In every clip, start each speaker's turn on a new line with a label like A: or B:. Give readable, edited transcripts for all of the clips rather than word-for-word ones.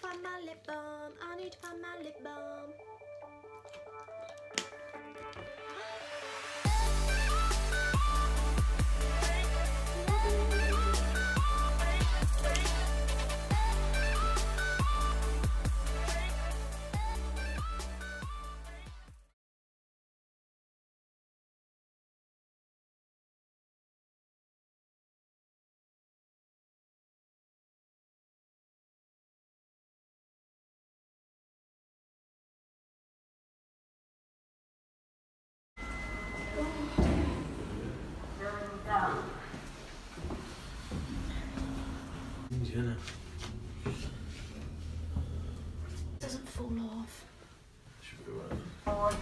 A: find my lip balm. I need to find my lip balm. Doesn't fall off.
B: Should be right.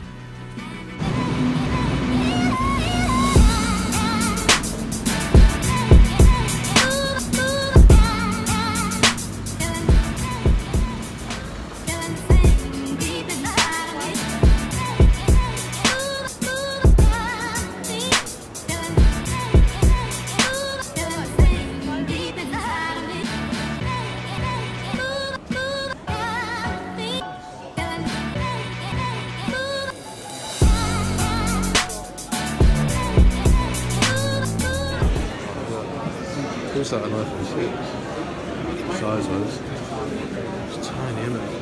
B: Looks like an iPhone 6 size-wise. It's tiny, isn't it?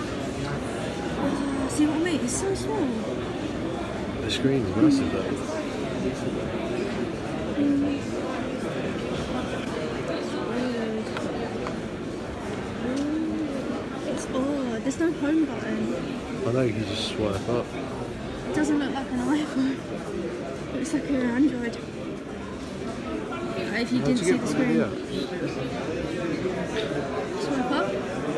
A: See what I mean? It's so small.
B: The screen is massive though.
A: It's odd. There's no home button.
B: I know, you can just swipe up.
A: It doesn't look like an iPhone. It looks like an Android. If you didn't see the screen. Swipe up.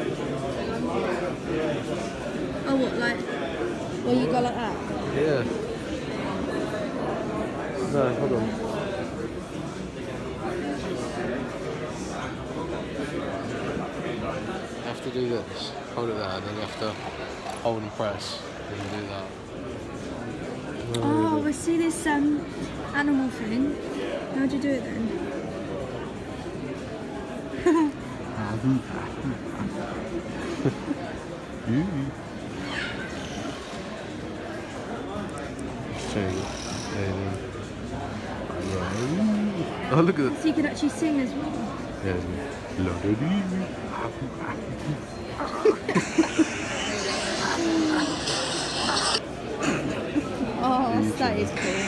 A: Oh, what, like, well, you go like that?
B: Yeah. No, hold on. You have to do this. Hold it there, and then you have to hold and press. Then you do that.
A: Oh, I see this animal thing. How'd you do it then?
B: Oh, look at that.
A: So you can actually sing as well.
B: Yeah.
A: Oh, that is cool.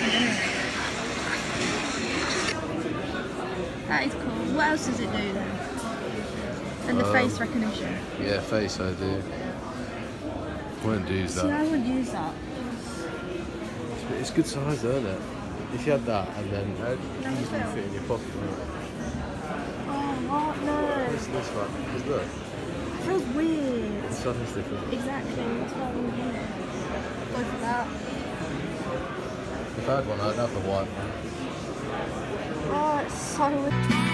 A: That is cool. What else does it do then? And the face recognition.
B: Yeah, face I do. Wouldn't use that.
A: See, I wouldn't use that.
B: It's good size though, isn't it? If you had that and then easily fit in your pocket. Right?
A: Oh, what? No.
B: This one. Because look.
A: It feels weird.
B: The size is different.
A: Exactly. That's why I wouldn't want it. Go for that.
B: If I had one, I'd have the white one.
A: Oh, it's so weird.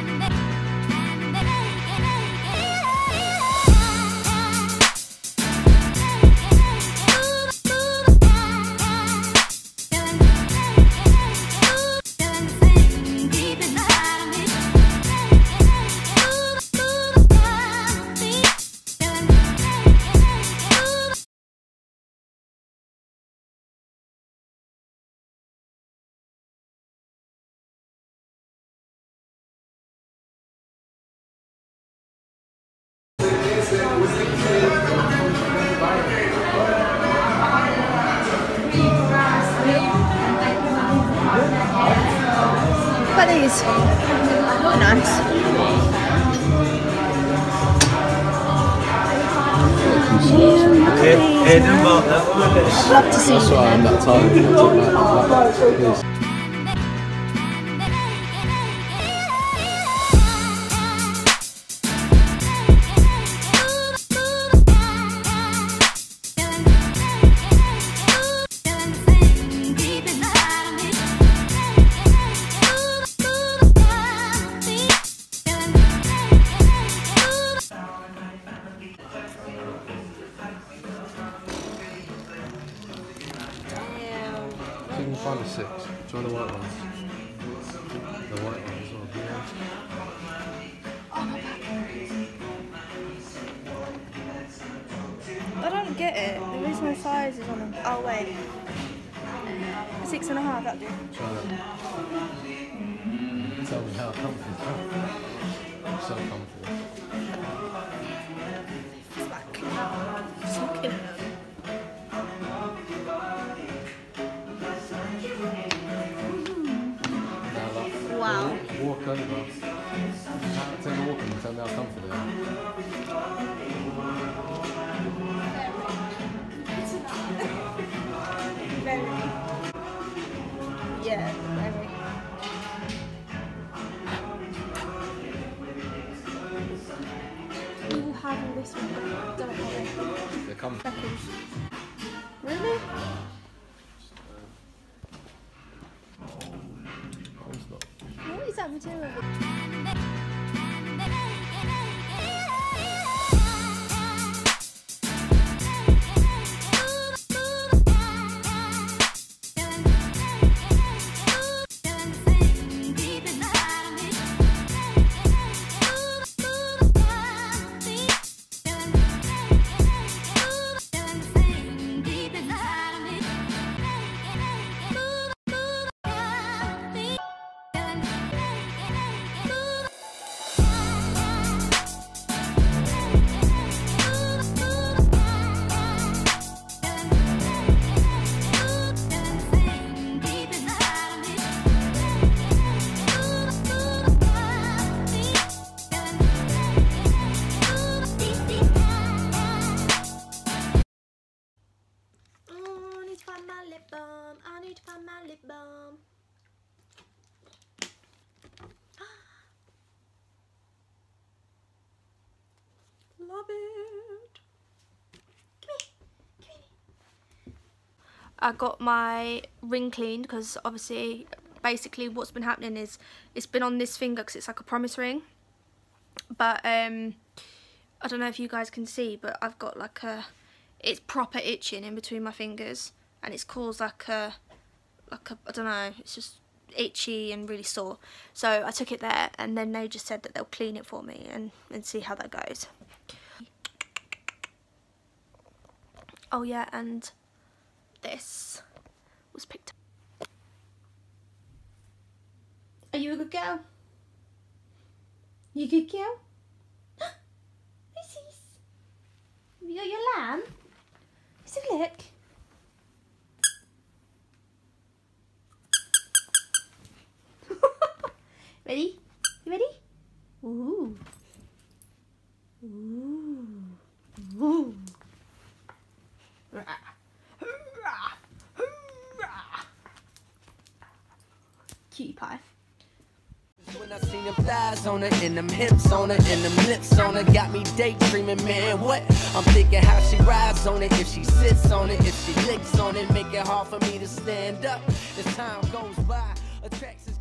A: But these are nice. I'd love to see
B: That's why I'm that tired. You can find a 6. Try the white ones. The white ones as well.
A: can't get it. There is no sizes on them. Oh wait. 6.5, that'll do.
B: Try that. Tell me how comfortable. So comfortable.
A: It's like just looking at them.
B: Now, like,
A: Wow.
B: walk over. Take a walk and tell me how comfortable they are.
A: Very. Yeah, very. You have all this one, don't worry.
B: They're comfortable.
A: Seconds. Really?
B: Oh, it's not.
A: What is that material? I need to find my lip balm. Love it. Come here. I got my ring cleaned because obviously, basically what's been happening is it's been on this finger because it's like a promise ring. But I don't know if you guys can see, but I've got like it's proper itching in between my fingers. And it's caused like a, I don't know, it's just itchy and really sore. So I took it there and then they just said that they'll clean it for me and see how that goes. Oh yeah, and this was picked up. Are you a good girl? You a good girl? Who's this? Have you got your lamb? Let's have a look. Ready? You ready? Ooh. Ooh. Ooh. Cutie pie.
C: When I seen them thighs on her, and them hips on her, and them lips on her, got me daydreaming, man, what? I'm thinking how she rides on it, if she sits on it, if she licks on it, make it hard for me to stand up as time goes by. Attracts